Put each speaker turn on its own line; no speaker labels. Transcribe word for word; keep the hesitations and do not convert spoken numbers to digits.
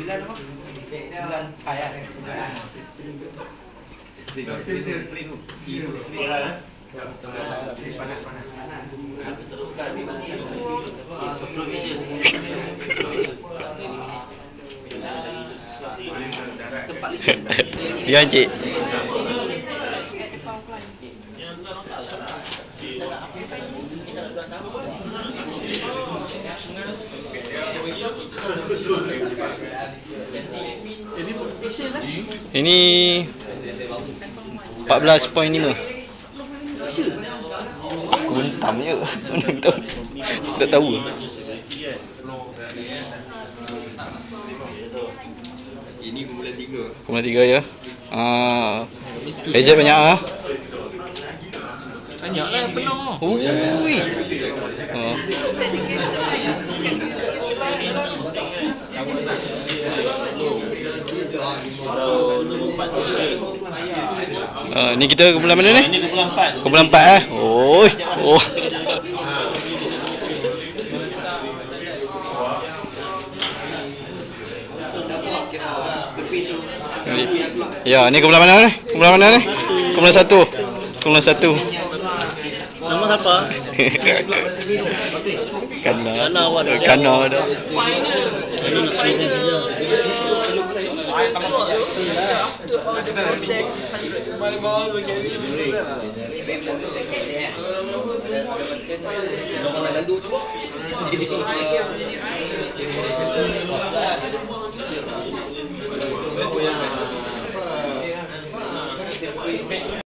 Sembilan apa? Sembilan Thai lah. Seribu, seribu, seribu. Panas, panas.
Ya, Cik. Ini empat belas perpuluhan lima. Aku hentam je. Mana tahu. Tak tahu.
Ini kumpulan tiga.
Kumpulan tiga ya. Ah. Ejen banyak ah.
Banyaklah penuh.
Ui. Oh. Ah, ni kita kumpulan mana ni?
Ini kumpulan empat.
Kumpulan empat eh. Oh. Oh. Ya, ni kumpulan mana ni? Kumpulan mana ni? Kumpulan satu. Kumpulan satu.
Nama siapa?
Kana.
Kana awak dah.
Kana dah.